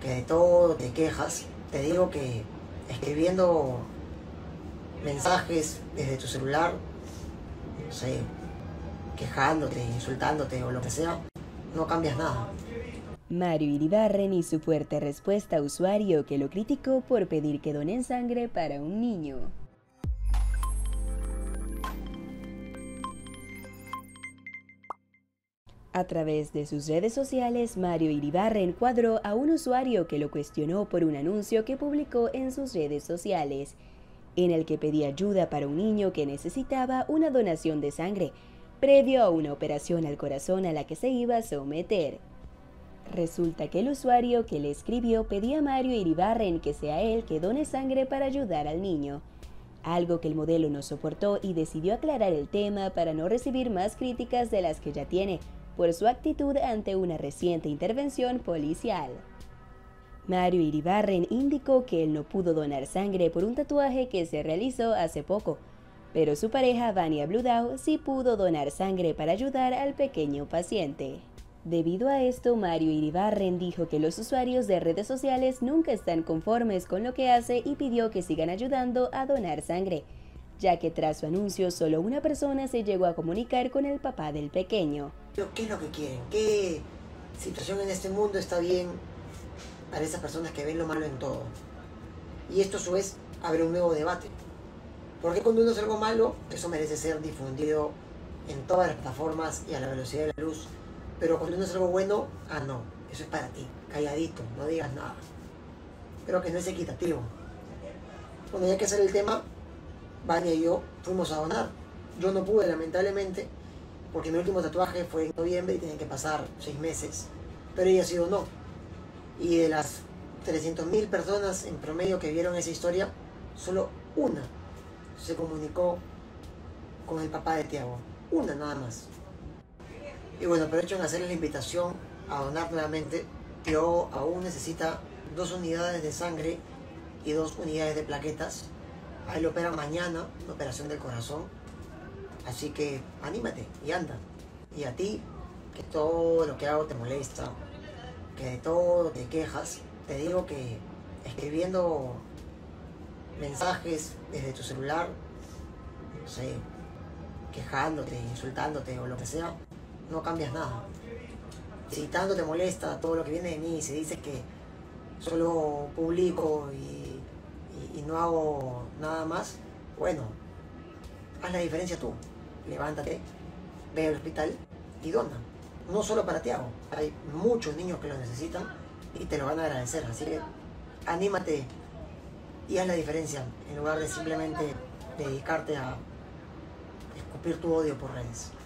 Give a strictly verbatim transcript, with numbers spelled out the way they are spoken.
que de todo te quejas, te digo que escribiendo mensajes desde tu celular, no sé, quejándote, insultándote o lo que sea, no cambias nada. Mario Iribarren y su fuerte respuesta a usuario que lo criticó por pedir que donen sangre para un niño. A través de sus redes sociales, Mario Iribarren cuadró a un usuario que lo cuestionó por un anuncio que publicó en sus redes sociales, en el que pedía ayuda para un niño que necesitaba una donación de sangre, previo a una operación al corazón a la que se iba a someter. Resulta que el usuario que le escribió pedía a Mario Iribarren que sea él que done sangre para ayudar al niño, algo que el modelo no soportó y decidió aclarar el tema para no recibir más críticas de las que ya tiene por su actitud ante una reciente intervención policial. Mario Iribarren indicó que él no pudo donar sangre por un tatuaje que se realizó hace poco, pero su pareja Vania Bludau sí pudo donar sangre para ayudar al pequeño paciente. Debido a esto, Mario Iribarren dijo que los usuarios de redes sociales nunca están conformes con lo que hace y pidió que sigan ayudando a donar sangre, ya que tras su anuncio solo una persona se llegó a comunicar con el papá del pequeño. ¿Qué es lo que quieren? ¿Qué situación en este mundo está bien para esas personas que ven lo malo en todo? Y esto a su vez abre un nuevo debate. ¿Por qué cuando uno hace algo malo, eso merece ser difundido en todas las plataformas y a la velocidad de la luz? Pero cuando uno hace algo bueno, ah no, eso es para ti, calladito, no digas nada. Creo que no es equitativo. Bueno, ya que sale el tema, Vania y yo fuimos a donar. Yo no pude, lamentablemente, porque mi último tatuaje fue en noviembre y tienen que pasar seis meses. Pero ella sí donó. Y de las trescientas mil personas en promedio que vieron esa historia, solo una se comunicó con el papá de Tiago. Una nada más. Y bueno, aprovecho en hacerles la invitación a donar nuevamente. Tiago aún necesita dos unidades de sangre y dos unidades de plaquetas. A él lo operan mañana, la operación del corazón. Así que anímate y anda. Y a ti, que todo lo que hago te molesta, que de todo te quejas, te digo que escribiendo mensajes desde tu celular, no sé, quejándote, insultándote o lo que sea, no cambias nada. Si tanto te molesta todo lo que viene de mí, si dices que solo publico y, y, y no hago nada más, bueno, haz la diferencia tú. Levántate, ve al hospital y dona. No solo para Tiago, hay muchos niños que lo necesitan y te lo van a agradecer. Así que anímate y haz la diferencia en lugar de simplemente dedicarte a escupir tu odio por redes.